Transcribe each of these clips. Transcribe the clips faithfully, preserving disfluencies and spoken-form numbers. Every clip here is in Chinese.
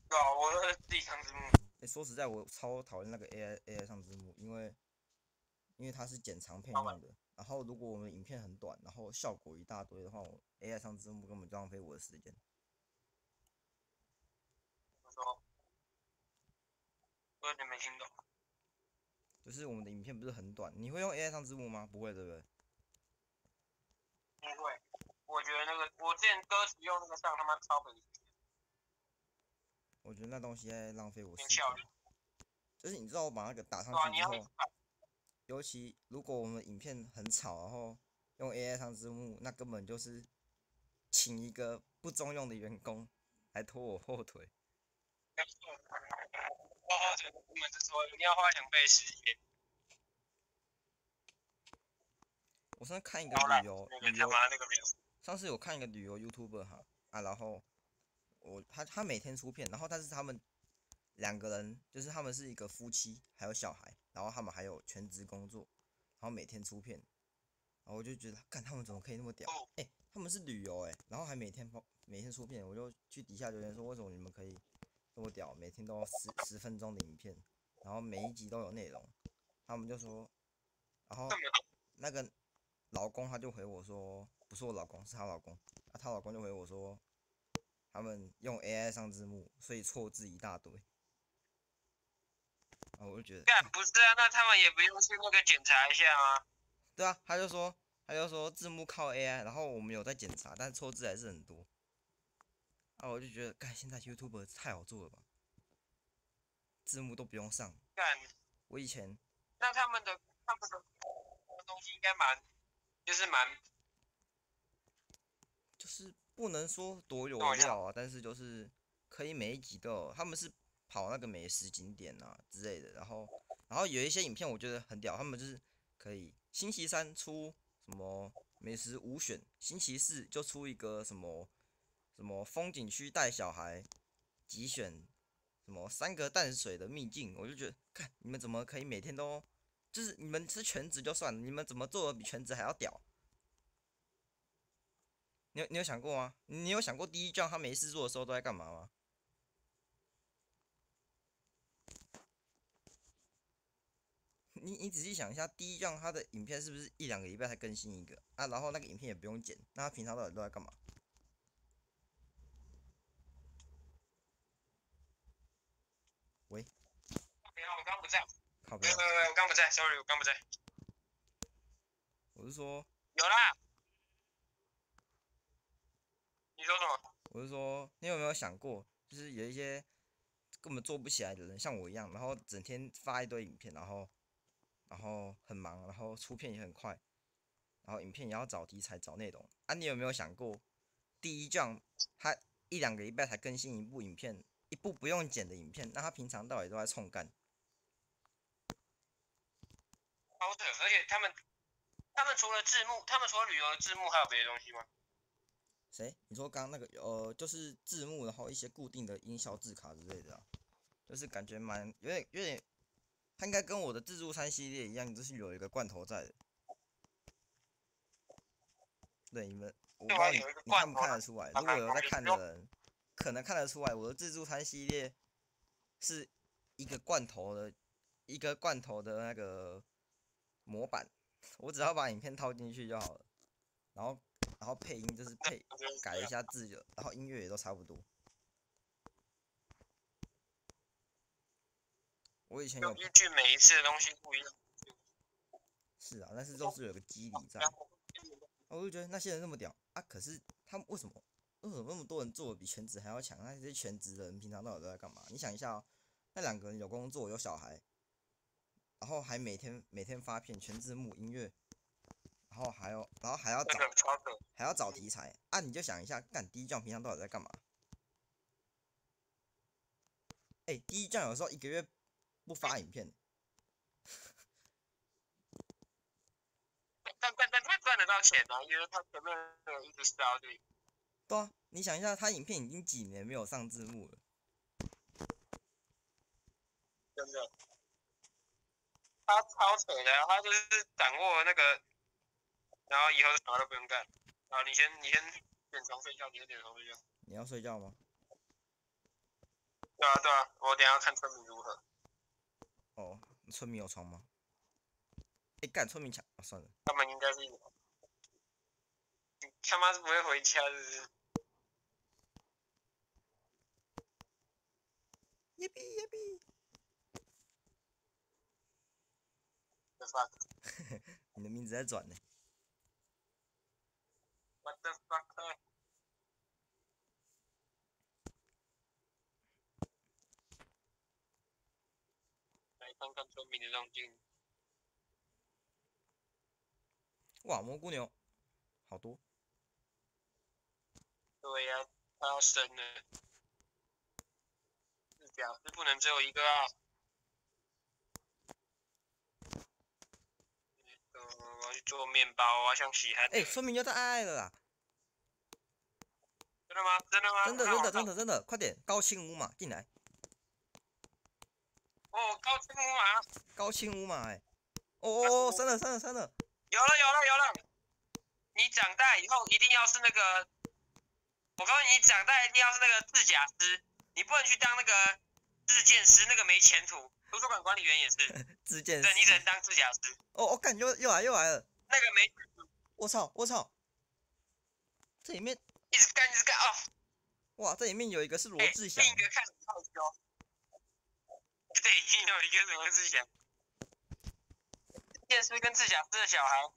对啊，我都是自己上字幕。 哎，说实在，我超讨厌那个 A I A I 上字幕，因为因为它是剪长片好吧， 用的。然后如果我们影片很短，然后效果一大堆的话，我 A I 上字幕根本就浪费我的时间。 我说我有点没听懂。 就是我们的影片不是很短，你会用 A I 上字幕吗？不会，对不对？ 不会，我觉得那个我之前歌词用那个上他妈超本我觉得那东西在浪费我时间。 没效率。 就是你知道我把那个打上对啊，你要一直去之后，尤其如果我们影片很吵，然后用 A I 上字幕，那根本就是请一个不中用的员工来拖我后腿。 花花钱的部门是说一定要花两倍时间。 我上次看一个好了， 旅游那个他旅游， 妈那个没有。 上次有看一个旅游 YouTuber 哈啊，然后我他他每天出片，然后但是他们两个人就是他们是一个夫妻，还有小孩，然后他们还有全职工作，然后每天出片，然后我就觉得，干他们怎么可以那么屌？ 哦， 哎、欸他们是旅游哎、欸然后还每天每天出片，我就去底下留言说，为什么你们可以这么屌，每天都要十十分钟的影片，然后每一集都有内容。他们就说，然后这么那个老公他就回我说，不是我老公，是她老公。啊，她老公就回我说，他们用 A I 上字幕，所以错字一大堆。啊，我就觉得， 干不是啊？那他们也不用去那个检查一下吗？ 对啊，他就说，他就说字幕靠 A I，然后我们有在检查，但错字还是很多。啊，我就觉得，干现在 YouTube 太好做了吧，字幕都不用上。 干， 我以前那他们的他们的东西应该蛮就是蛮就是不能说多跟我讲， 有料啊，但是就是可以每一集都有。他们是跑那个美食景点啊之类的，然后然后有一些影片我觉得很屌，他们就是可以星期三出什么美食五选，星期四就出一个什么什么风景区带小孩集选，什么三个淡水的秘境，我就觉得，看你们怎么可以每天都，就是你们是全职就算了，你们怎么做的比全职还要屌？你有你有想过吗？你有想过第一卷他没事做的时候都在干嘛吗？你你仔细想一下，第一卷他的影片是不是一两个礼拜才更新一个啊？然后那个影片也不用剪，那他平常到底都在干嘛？喂， 没有，我刚不在， 靠背啊！ 没有没有没有，我刚不在，sorry，我刚不在。 我是说， 有啦，你说什么？ 我是说，你有没有想过，就是有一些根本做不起来的人，像我一样，然后整天发一堆影片，然后然后很忙，然后出片也很快，然后影片也要找题材、找内容啊？你有没有想过，第一卷他一两个礼拜才更新一部影片，一部不用剪的影片，那他平常到底都在冲干？ 超扯，而且他们他们除了字幕，他们除了旅游的字幕，还有别的东西吗？ 谁？你说刚刚那个呃，就是字幕，然后一些固定的音效字卡之类的啊，就是感觉蛮有点有点，它应该跟我的自助餐系列一样，就是有一个罐头在的。对，你们我不对啊， 知道你有一个你看不罐头的， 看得出来， 还如果有在蛮方便的。用看的人，可能看得出来，我的自助餐系列是一个罐头的一个罐头的那个模板，我只要把影片套进去就好了，然后然后配音就是配就是改一这样， 下字就，然后音乐也都差不多。我以前有拍， 就依据每一次的东西不一样。 是啊，但是都是有个机理在，我就觉得那些人那么屌啊，可是他们为什么为什么那么多人做的比全职还要强？那些全职的人平常到底都在干嘛？你想一下哦，那两个人有工作有小孩，然后还每天每天发片全字幕音乐，然后还要然后还要真的找超扯。 还要找题材啊，你就想一下，干第一酱平常到底在干嘛？哎、欸，第一酱有时候一个月不发影片， 但但但他赚得到钱啊，因为他前面有一直烧对， 对啊，你想一下，他影片已经几年没有上字幕了， 真的，他超扯的啊，他就是掌握那个，然后以后什么都不用干。好，你先你先点床睡觉，你先点床睡觉。 你要睡觉吗？ 对啊对啊，我等下看村民如何。 哦，村民有床吗？哎，干村民抢啊，算了。 他们应该是有。你他妈是不会回家是不是？ 耶比耶比。 The fuck？ 你的名字在转呢。 What the fuck？ 来看看村民的动静。 哇，蘑菇牛，好多。 对呀、啊，他要生了。是假是不能只有一个啊。呃，我要去做面包啊，像喜憨。 哎、欸，村民要在爱了啦！ 真的吗？真的吗？ 真的真的真的真的，快点，高清无码进来。 哦，高清无码。 高清无码哎、欸！哦哦，生了生了生了！ 有了有了有了！你长大以后一定要是那个，我告诉你，你长大一定要是那个制甲师，你不能去当那个制剑师，那个没前途。图书馆管理员也是。 制剑师。 对，你只能当制甲师。 哦哦，干又又来又来了！ 那个没。 我操我操！这里面一直干一直干哦！ 哇，这里面有一个是罗志祥。 另一个看很好笑。对，有一个罗志祥。剑师跟制甲师的小孩。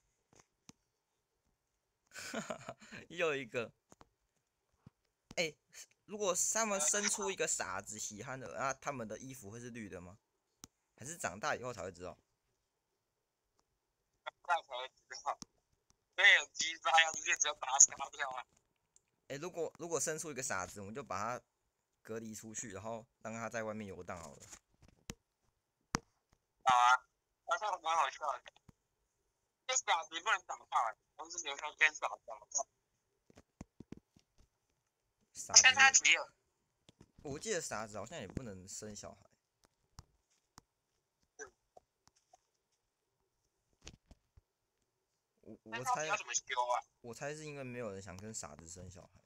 哈哈，又一个。哎、欸，如果他们生出一个傻子喜憨的，啊，他们的衣服会是绿的吗？还是长大以后才会知道？ 长大才会知道。没有鸡巴呀，你也只要把他杀掉啊！ 哎、欸，如果如果生出一个傻子，我们就把他隔离出去，然后让他在外面游荡好了。 好啊，好像蛮好笑的。这傻子不能长大，都是留下跟傻子。 傻子。 跟他急了。 我记得傻子好像也不能生小孩。我我猜。 要怎么修啊？ 我猜是因为没有人想跟傻子生小孩。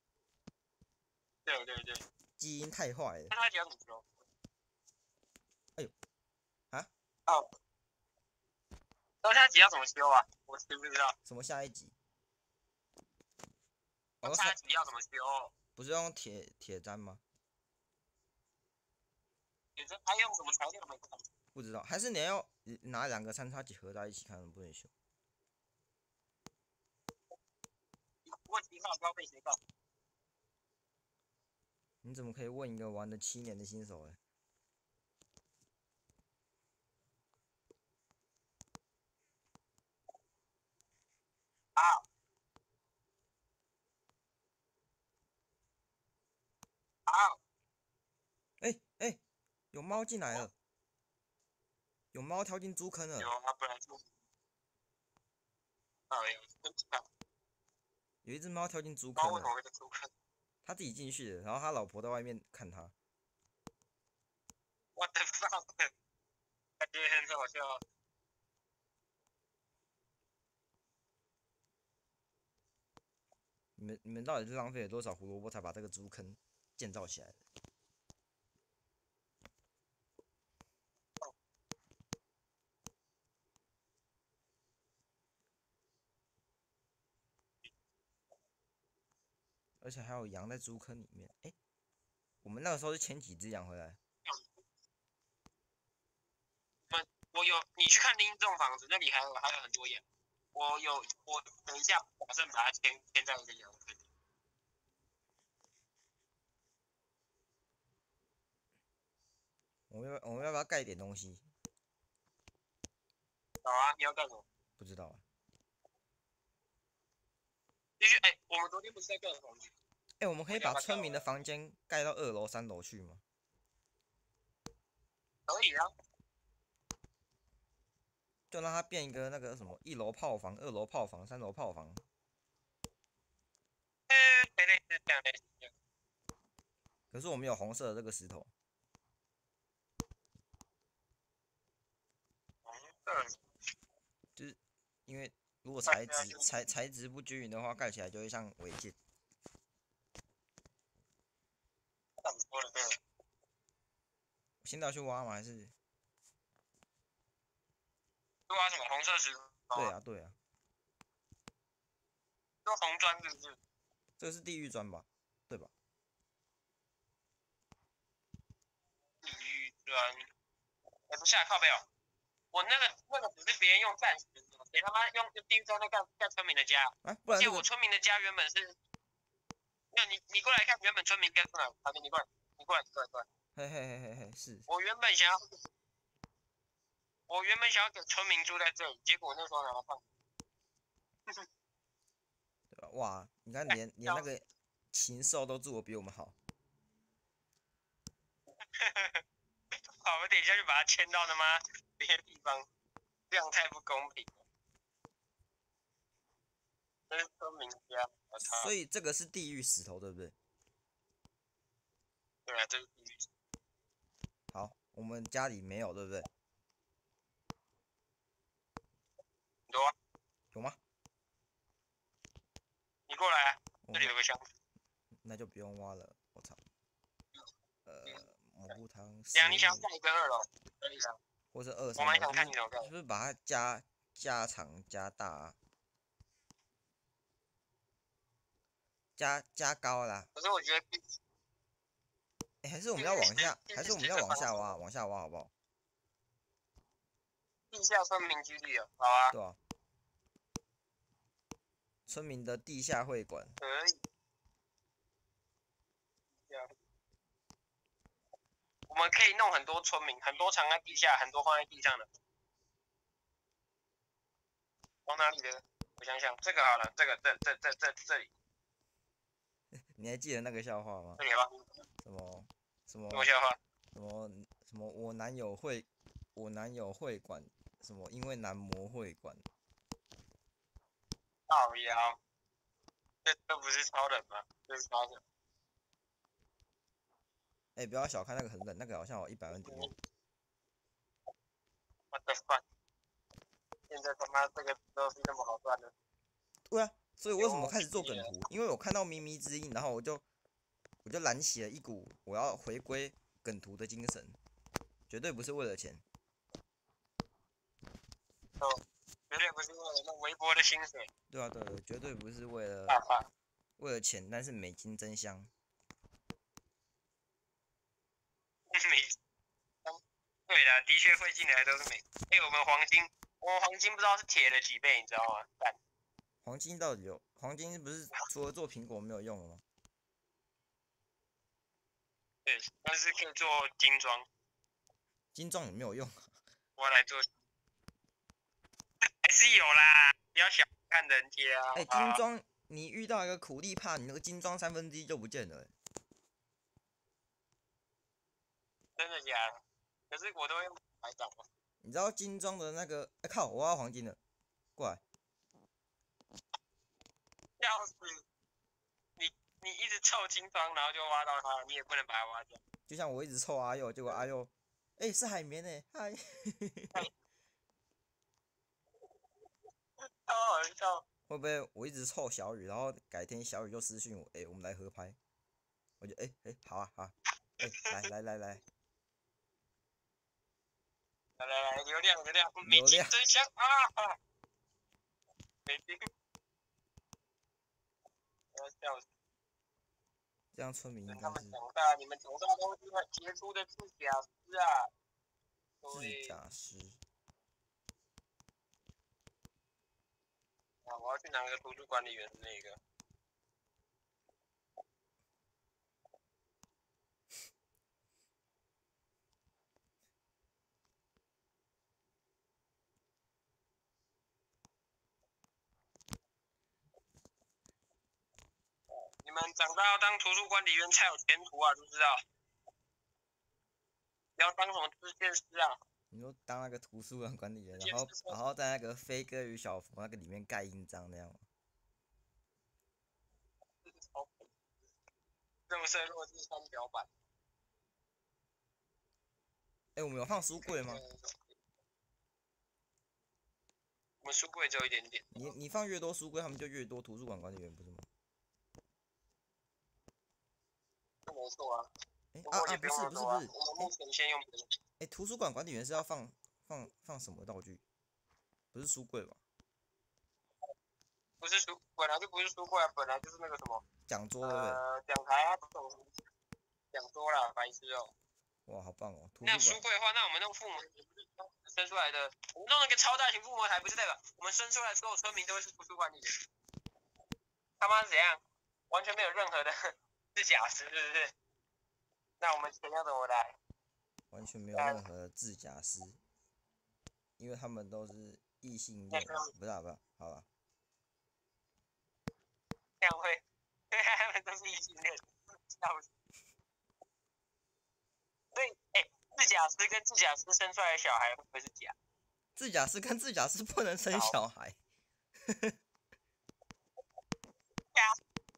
对对对。 基因太坏了。 那他要怎么修？ 哎呦，啊？ 哦。那下一集要怎么修啊？我知不知道？ 什么下一集？ 哦，下一集要怎么修？ 不是用铁铁砧吗？ 铁砧还用什么材料没看？ 不知道，还是你要拿两个三叉戟合在一起看能不能修？ 问题号标被谁告？ 你怎么可以问一个玩了七年的新手哎？ 啊！啊！ 哎哎，有猫进来了，有猫跳进猪坑了。 有啊，不然就。哎呀，真巧！ 有一只猫跳进猪坑了。 猫为什么会在猪坑？ 他自己进去的，然后他老婆在外面看他。 What the fuck？ 感觉很好笑。 你们你们到底是浪费了多少胡萝卜才把这个猪坑建造起来的？而且还有羊在猪坑里面。哎、欸，我们那个时候是牵几只羊回来？ 我我有，你去看另一栋房子，那里还有还有很多羊。我有，我等一下打算把它牵牵在一个羊圈。 我们要我们要不要盖点东西？ 好啊，你要干什么？ 不知道啊。 继续，哎、欸，我们昨天不是在盖房子？ 哎、欸，我们可以把村民的房间盖到二楼、三楼去吗？ 可以啊。 就让它变一个那个什么，一楼炮房、二楼炮房、三楼炮房。 嗯，对对是这样的。 可是我们有红色的这个石头。 红色。 就是因为如果材质材材质不均匀的话，盖起来就会像违建。 怎么说呢？ 现在要去挖吗？还是？ 挖什么红色石头？ 对啊，对啊， 说红砖是不是？ 这个是地狱砖吧？对吧？ 地狱砖，哎、不是啊，靠背哦。我那个那个只是别人用暂时的，谁他妈用用地狱砖在干干村民的家？ 啊，不而且我然这个， 村民的家原本是，没有你你过来看，原本村民跟住哪？好的，你过来，你过来，你过来，过来。 嘿嘿嘿嘿嘿，是， 我原本想要，我原本想要给村民住在这里，结果那时候拿来放。 对吧？哇，你看连连那个禽兽都住的比我们好。 好，我等一下就把它迁到他妈别的地方，这样太不公平了。这是村民家，我操！ 所以这个是地狱石头，对不对？ 对啊，这是地狱。 好，我们家里没有，对不对？ 有啊， 有吗？ 你过来、啊， 我这里有个箱子。 那就不用挖了。我操。呃，蘑菇汤。 这样你想要盖一根二楼，可以啊。 或是二我三楼， 蛮想看你怎么盖。 是不是把它加加长加大、啊？加加高啦。 可是我觉得， 哎、欸，还是我们要往下，还是我们要往下挖，往下挖好不好？ 地下村民基地啊，好啊。 对啊。村民的地下会馆。 可以。我们可以弄很多村民，很多藏在地下，很多放在地上的。往哪里的？我想想，这个好了，这个这这这这这里。 你还记得那个笑话吗？ 这里吧。 什么什么？ 什么笑话？ 什么什么？我男友会，我男友会馆，什么？因为男模会馆。 靠腰。这这不是超人吗？这是超人。 哎、欸，不要小看那个很冷，那个好像有一百万点阅。 What the fuck？ 现在他妈这个都是那么好赚的。 对啊，所以我为什么开始做梗图？因为我看到咪咪之音，然后我就我就燃起了一股我要回归梗图的精神，绝对不是为了钱。 哦，绝对不是为了那微薄的薪水。 对啊，对对，绝对不是为了为了钱，但是美金真香。 美，对的，的确会进来都是美。哎、欸，我们黄金，我们黄金不知道是铁了几倍，你知道吗？干。 黄金到底有？黄金不是除了做苹果没有用了吗？ 对，但是可以做精装。 精装也没有用。 我来做。还是有啦，不要小看人家。 哎、欸，精装，你遇到一个苦力怕，你那个精装三分之一就不见了、欸。 真的假的？可是我都用白找。 你知道精装的那个？哎、欸、靠，我挖到黄金了，过来。 笑死！你你一直凑精装，然后就挖到它，你也不能把它挖掉。 就像我一直凑阿佑，结果阿佑，哎、欸，是海绵哎、欸，嗨。 超好笑。 会不会我一直凑小雨，然后改天小雨就私讯我，哎、欸，我们来合拍。我就哎哎、欸欸，好啊好啊，哎、欸、来来来来。 来来来，流量流量， 流量真香啊！美金，我要笑死。 这样村民应该是。 他们长大，你们长大都是很杰出的制假师啊。 制假师。 啊，我要去拿个图书管理员的那个。你们长大要当图书管理员才有前途啊，知不知道？不要当什么制件师啊。 你说当那个图书馆管理员，然后然后在那个飞哥与小佛那个里面盖印章那样吗？ 这么色弱智三表板。 哎、欸，我们有放书柜吗？ 我们书柜只有一点点。 你你放越多书柜，他们就越多图书馆管理员，不是吗？ 没错啊。 哎、 不过也啊啊，不不用那么多啊。 是不是不是， 我们目前先用别的。 哎、图书馆管理员是要放放放什么道具？不是书柜吧？ 不是书，本来就不是书柜啊，本来就是那个什么， 讲桌对不对？ 呃，讲台啊，这种讲桌啦，白痴哦。 哇，好棒哦！图那书馆书柜的话，那我们弄附魔生出来的，我们弄那个超大型附魔台，不是代表我们生出来所有村民都会是图书馆里的。他妈是怎样？完全没有任何的是假实，是不是？那我们钱要怎么来？ 完全没有任何的自假师，因为他们都是异性恋，不是啊不是，好吧？ 这样会，因为他们都是异性恋，笑死。所以，哎、欸，自假师跟自假师生出来的小孩会不会是假？ 自假师跟自假师不能生小孩。 假，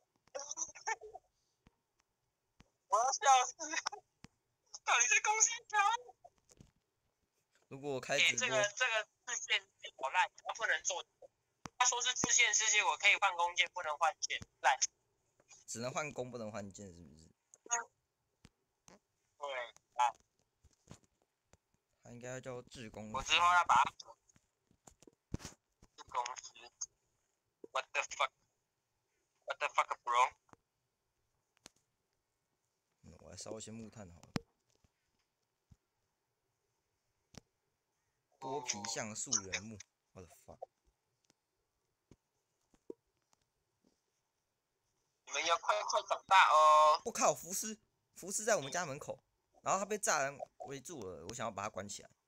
我要笑死！到底是恭喜他？ 如果我开哎、 直播， 欸，这个这个自建好烂，他不能做。他说是自建世界，我可以换弓箭，不能换箭，烂。 只能换弓，不能换箭，是不是？ 对，烂。 他应该要叫智公。 我之后要把它智公师。What the fuck? What the fuck, bro? 嗯，我来烧一些木炭好了。多皮橡树原木，我的 fuck！ 你们要快快长大哦！ 我靠，福斯，福斯在我们家门口，然后他被栅栏围住了，我想要把他关起来。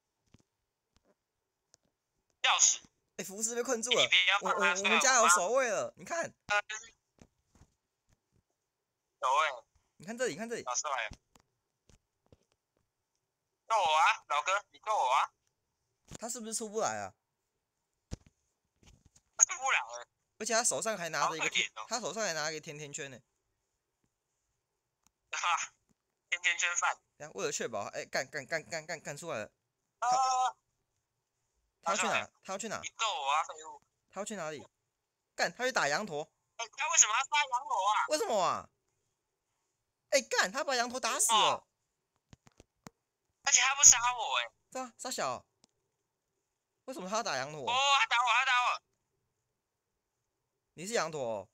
钥匙。 哎、欸，福斯被困住了，我我我们家有守卫了，你看。 守卫。 你看这里，你看这里。 好帅啊！救我啊，老哥，你救我啊！ 他是不是出不来啊？ 出不了。 而且他手上还拿着一个甜， 哦、 他手上还拿一个甜甜圈呢。 哈，甜甜圈饭。 为了确保，哎、欸，干干干干干干出来了。 啊！ 他要去哪？他要去哪？ 你救我啊，废物！ 他要去哪里？干，他去打羊驼。 哎、欸，他为什么要杀羊驼啊？ 为什么啊？哎、欸，干，他把羊驼打死了。哦、 而且他不杀我、欸，哎。 对啊，傻小。为什么他要打羊驼？ 哦，他打我，他打我。 你是羊驼、哦？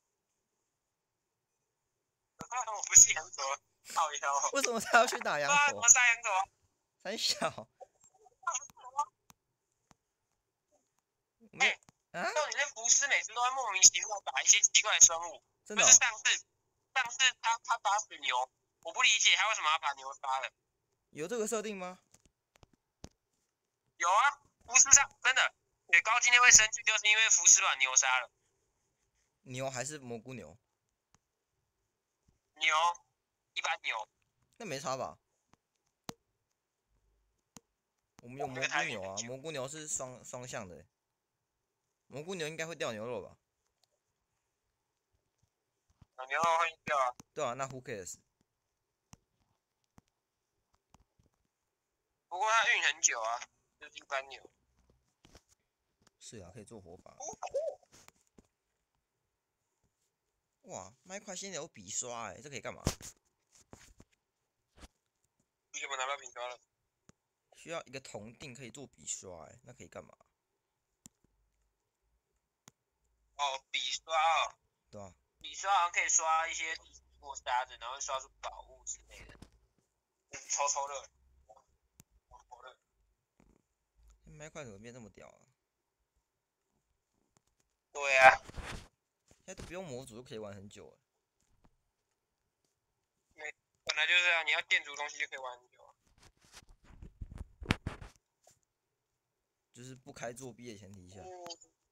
我不是羊驼，靠腰。 为什么他要去打羊驼？ 怎么杀羊驼？ 三小。 哎、欸，啊！就你那福斯每次都会莫名其妙打一些奇怪的生物。 真的、哦。 就是上次，上次他他打死牛，我不理解他为什么要把牛杀了。 有这个设定吗？ 有啊，福斯上真的，雪糕今天会生气，就是因为福斯把牛杀了。 牛还是蘑菇牛？ 牛，一般牛。 那没差吧？我们有蘑菇牛啊，蘑菇牛是双双向的。蘑菇牛应该会掉牛肉吧？ 啊，牛肉会掉啊。 对啊，那 who cares？ 不过它运很久啊，就是一般牛。 是啊，可以做火把。哇，麦块现在有笔刷哎、欸，这可以干嘛？ 你怎么拿到笔刷了？ 需要一个铜锭可以做笔刷哎、欸，那可以干嘛？ 哦，笔刷哦。 对啊。 笔刷好像可以刷一些过沙子，然后刷出宝物之类的。嗯，抽抽乐。 麦块怎么变这么屌啊？ 对啊。 现在都不用模组就可以玩很久了。 没，本来就是啊，你要建筑东西就可以玩很久啊。 就是不开作弊的前提下。 嗯。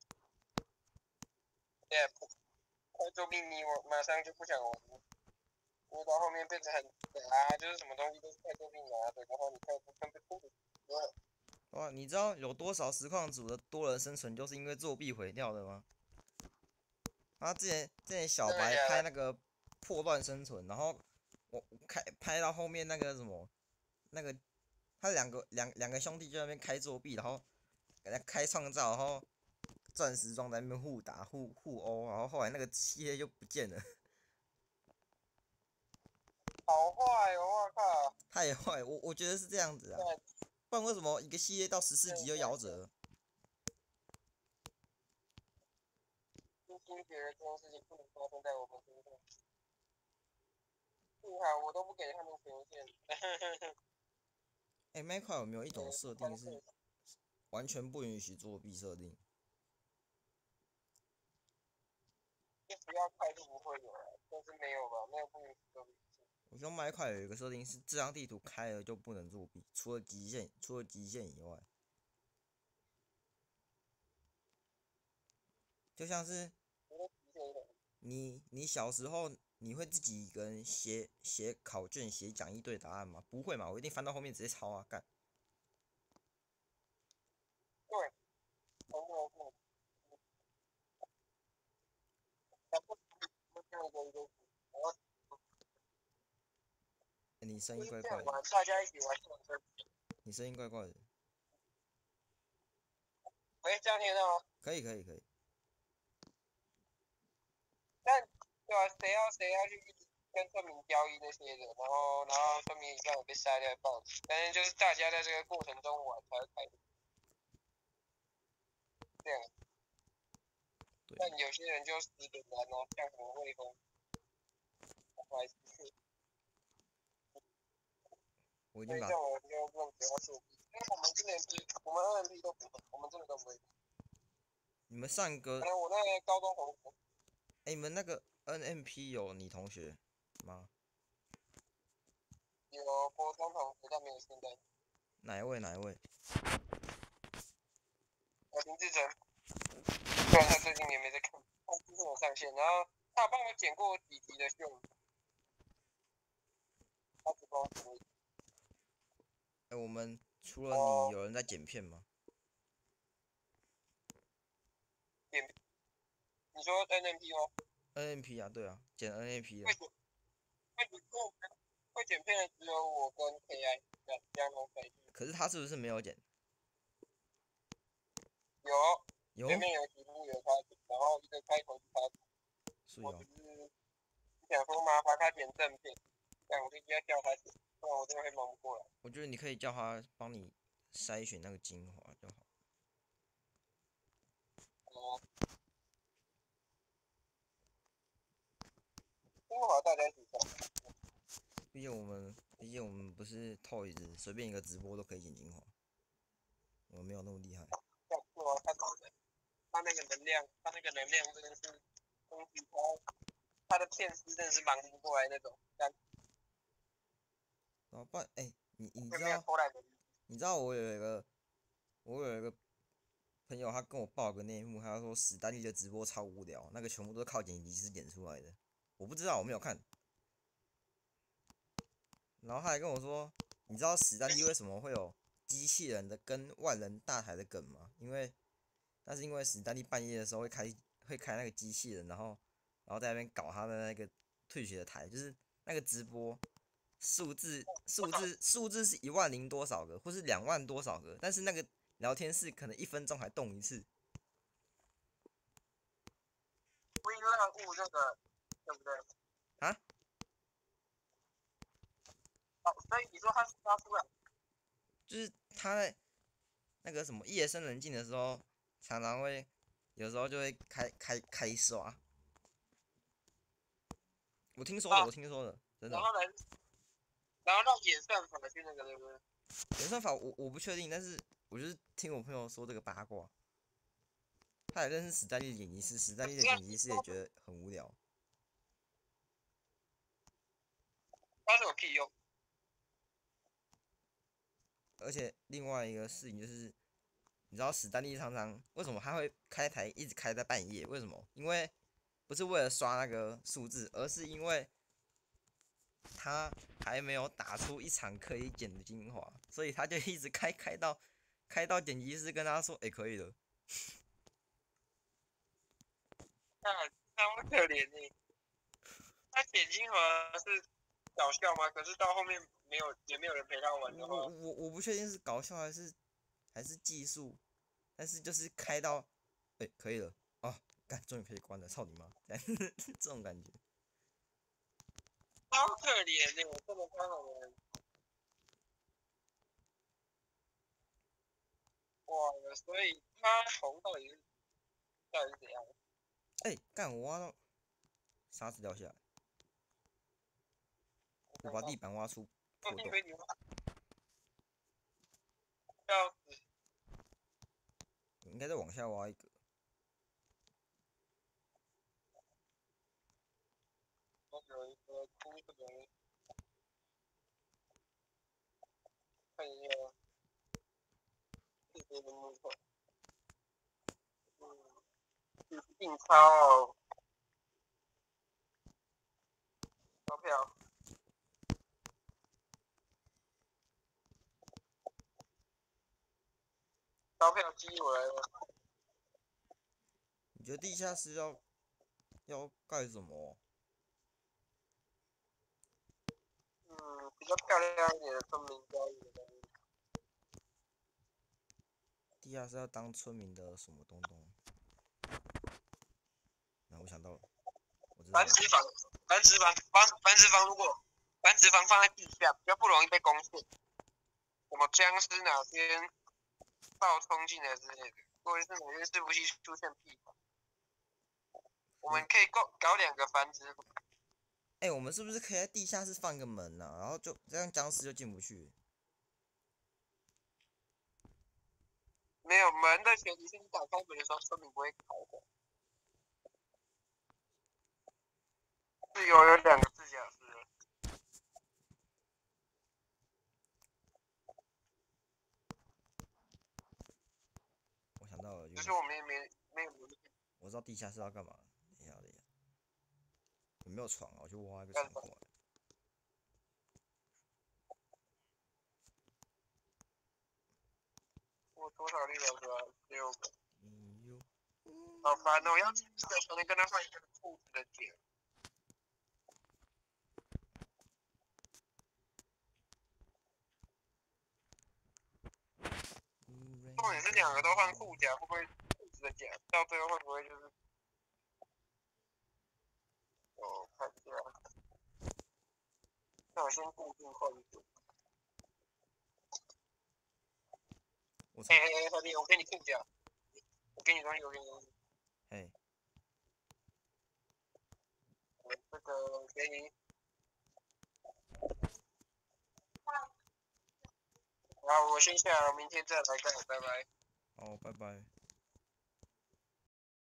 对，不开作弊你我马上就不想玩了。因为到后面变成很啊，就是什么东西都是开作弊拿的，然后你开不分不清楚。 哇，你知道有多少实况组的多人生存就是因为作弊毁掉的吗？他之前之前小白拍那个破断生存，然后我开拍到后面那个什么，那个他两个两两个兄弟就在那边开作弊，然后给他开创造，然后钻石装在那边互打互互殴，然后后来那个漆黑就不见了。 好坏哦， 太坏，我我觉得是这样子啊， 对， 不然为什么一个系列到十四集就夭折？ 星星觉得这件事情不能发生在我们身上。幸好我都不给他们权限。 哎、麦块有没有一种对， 设定是完全不允许作弊设定？ 就不要开就不会有了，但是没有吧？那个不允许作弊。 我觉得麦块有一个设定是这张地图开了就不能作弊，除了极限除了极限以外，就像是我都提前了。 你你小时候你会自己一个人写写考卷写讲义对答案吗？不会嘛，我一定翻到后面直接抄啊，干。 对，从来不。他不不这样一个一个，然后欸你声就是音怪怪的， 这样玩，大家一起玩这种游戏。 你声音怪怪的， 喂，这样听得到吗？ 可以可以可以， 但对啊，谁要谁要去跟村民交易那些的，然后然后村民一半也被杀掉报纸，但是就是大家在这个过程中玩才会开心。这样， 对， 但有些人就死本然哦，像什么魏峰，不好意思， 我已经把所以这种人就不能给他作弊，因为我们真的是我们 N P 都不会，我们真的都不会。 你们上个可能我那个高中同学哎、你们那个 N M P 有你同学吗？ 有国中同学，但没有现在。 哪一位哪一位？ 呃，林志成，虽然他最近也没在看，他之前有上线，然后他有帮我剪过几集的秀，他只帮我剪过一集。 哎、我们除了哦你，有人在剪片吗剪，你说 N M P 吗？ ？N M P 啊，对啊，剪 N M P 的会，剪会剪跟我们会剪片的只有我跟 K I 这样这样都可以。 可是他是不是没有剪？ 有有， 前面有几部有他剪，然后一个开头是他剪， 是有我只。是想说麻烦他剪正片，但我就不要叫他剪，不然我真的会忙不过来。 我觉得你可以叫他帮你筛选那个精华就好。 哦，精华大家一起上。 毕竟我们，毕竟我们不是 Toys，随便一个直播都可以剪精华，我们没有那么厉害。 这样做啊，他搞的，他那个能量，他那个能量真的是东西，他他的片师真的是忙不过来那种，但然后不然，哎、你你就没有知道， 偷懒的。 你知道我有一个，我有一个朋友，他跟我爆个内幕，他说史丹利的直播超无聊，那个全部都是靠剪辑师剪出来的。我不知道，我没有看。然后他还跟我说，你知道史丹利为什么会有机器人的跟万人大台的梗吗？因为那是因为史丹利半夜的时候会开会开那个机器人，然后然后在那边搞他的那个退学的台，就是那个直播数字数字数字是一万零多少个，或是两万多少个，但是那个聊天室可能一分钟还动一次。 微浪物这个，对不对？ 啊？ 哦，所以你说他是发出来， 就是他在那个什么夜深人静的时候，常常会有时候就会开开开刷。我听说的， 啊我听说的，真的然。后来，然后让演算法去那个，对不对？ 演算法我我不确定，但是我就是听我朋友说这个八卦。他也认识史丹利的剪辑师，史丹利的剪辑师也觉得很无聊。 他是有屁用。 而且另外一个事情就是，你知道史丹利常常为什么他会开台一直开在半夜？为什么？因为不是为了刷那个数字，而是因为他还没有打出一场可以剪的精华，所以他就一直开开到开到剪辑师跟他说：“哎、欸，可以了。” 那那么可怜呢？他剪精华是搞笑吗？可是到后面没有，也没有人陪他玩的话， 我我我不确定是搞笑还是还是技术，但是就是开到，哎、欸，可以了哦，干，终于可以关了，操你妈！这种感觉。 好可怜呢，这么刚好人。 的，所以它红到底是到底是怎样？ 哎、欸，干我挖到沙子掉下来，我把地板挖出破洞。 要应该再往下挖一个。 有一个枯这种，看一下这边的木头，嗯，印钞哦，钞票，钞票寄回来了。 你觉得地下室要要盖什么？ 嗯，比较漂亮一点的村民家里的东西。 地下室要当村民的什么东东？那我想到了，我知道了。 繁殖房，繁殖房，繁繁殖房如果繁殖房放在地下，比较不容易被攻陷。什么僵尸哪天暴冲进来之类的，或者是哪天伺服器出现屁房，我们可以搞搞两个繁殖房。 哎、欸，我们是不是可以在地下室放一个门啊？然后就这样僵尸就进不去。 没有门的前提是你打开门的时候村民不会开的。室友有两个自家室。 我想到了， 只是我们也没没有。 我知道地下室要干嘛。等一下，等一下，有没有床啊？我去挖一个床过来。 我多少力量出来？六个。好烦哦！要这个才能跟他换一个裤子的茧。重点是两个都换裤甲，会不会裤子的甲到最后会不会就是？哦，看一下。那我先固定换一个。哎哎哎，和平，我给你裤甲，我给你东西，我给你东西。 嘿。 我这个给你。好，我先下了，明天再来看，拜拜。 好，拜拜。